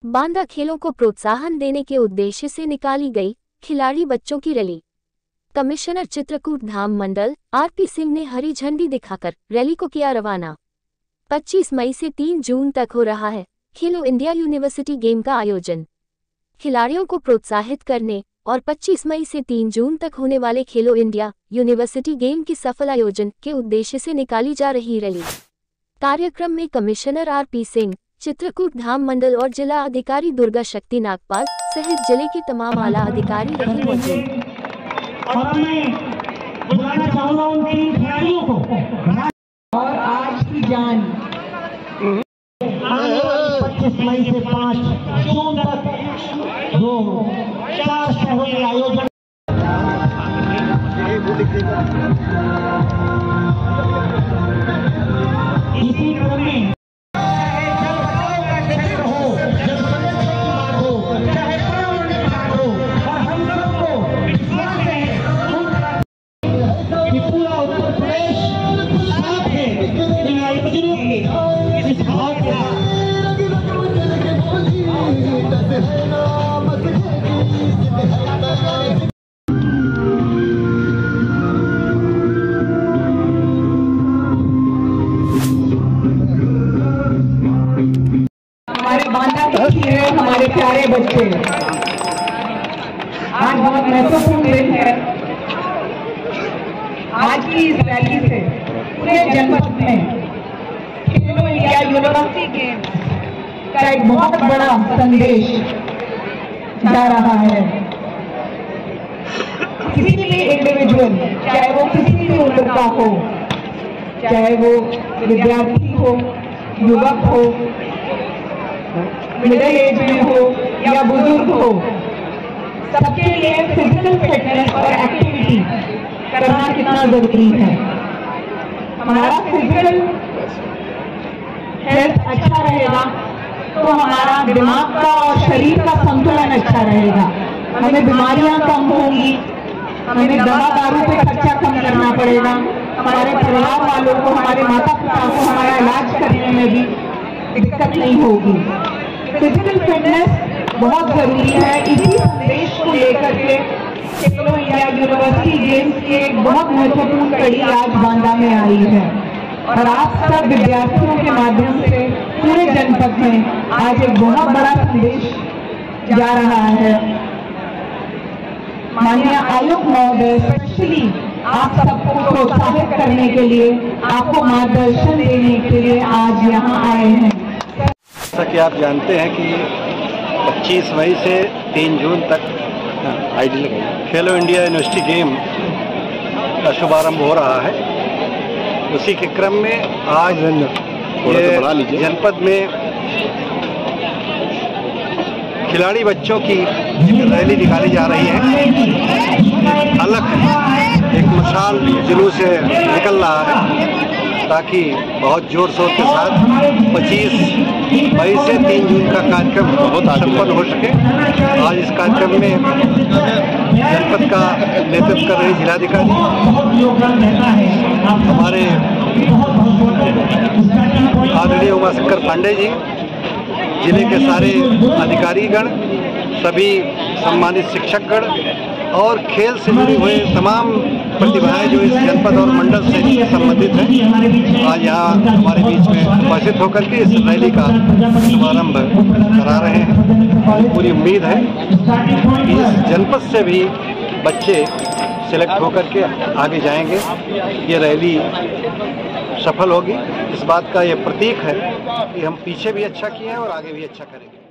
बांदा खेलों को प्रोत्साहन देने के उद्देश्य से निकाली गई खिलाड़ी बच्चों की रैली। कमिश्नर चित्रकूट धाम मंडल आरपी सिंह ने हरी झंडी दिखाकर रैली को किया रवाना। 25 मई से 3 जून तक हो रहा है खेलो इंडिया यूनिवर्सिटी गेम का आयोजन। खिलाड़ियों को प्रोत्साहित करने और 25 मई से 3 जून तक होने वाले खेलो इंडिया यूनिवर्सिटी गेम की सफल आयोजन के उद्देश्य से निकाली जा रही रैली। कार्यक्रम में कमिश्नर आरपी सिंह, चित्रकूट धाम मंडल और जिला अधिकारी दुर्गा शक्ति नागपाल सहित जिले के तमाम आला अधिकारी रहे मौजूद। और आज की जान 25 मई से 5 जून तक जो 4 शहरों में आयोजन इसी क्रम में पूरा उत्तर प्रदेश साथ है इस भाव के हमारे बांदा के हीरो, हमारे प्यारे बच्चे, आज बहुत महत्वपूर्ण दिन है। आज की इस रैली से पूरे जनपद में खेलो इंडिया यूनिवर्सिटी गेम का एक बहुत बड़ा संदेश जा रहा है। किसी भी इंडिविजुअल, चाहे वो किसी भी उम्र का हो, चाहे वो विद्यार्थी हो, युवक हो, मिडिल एज में हो या बुजुर्ग हो, सबके लिए फिजिकल फिटनेस और एक्टिविटी करना कितना जरूरी है। हमारा फिजिकल हेल्थ अच्छा रहेगा तो हमारा दिमाग का और शरीर का संतुलन अच्छा रहेगा। हमें बीमारियां कम होंगी, हमें दवा दारू पे खर्चा कम करना पड़ेगा, हमारे परिवार वालों को, हमारे माता पिता को हमारा इलाज करने में भी दिक्कत नहीं होगी। फिजिकल फिटनेस बहुत जरूरी है। इसी संदेश को लेकर के खेलो इंडिया यूनिवर्सिटी गेम्स की एक बहुत महत्वपूर्ण कड़ी आज बांदा में आई है और आप सब विद्यार्थियों के माध्यम से पूरे जनपद में आज एक बहुत बड़ा संदेश जा रहा है। माननीय आयुक्त महोदय स्पेशली आप सबको प्रोत्साहित करने के लिए, आपको मार्गदर्शन देने के लिए आज यहाँ आए हैं। जैसा कि आप जानते हैं कि 25 मई से 3 जून तक खेलो इंडिया यूनिवर्सिटी गेम का शुभारंभ हो रहा है। उसी के क्रम में आज ये जनपद में खिलाड़ी बच्चों की रैली निकाली जा रही है। अलग एक मशाल जुलूस से निकल रहा है ताकि बहुत जोर शोर के साथ 25 मई से 3 जून का कार्यक्रम बहुत संपन्न हो सके। आज इस कार्यक्रम में जनपद का नेतृत्व कर रहे जिलाधिकारी, हमारे आदरणीय उमाशंकर पांडे जी, जिले के सारे अधिकारीगण, सभी सम्मानित शिक्षकगण और खेल से जुड़े हुए तमाम प्रतिभाएं जो इस जनपद और मंडल से संबंधित हैं, आज यहाँ हमारे बीच में उपस्थित होकर के इस रैली का शुभारंभ करा रहे हैं। पूरी उम्मीद है कि इस जनपद से भी बच्चे सिलेक्ट होकर के आगे जाएंगे, ये रैली सफल होगी। इस बात का ये प्रतीक है कि हम पीछे भी अच्छा किए हैं और आगे भी अच्छा करेंगे।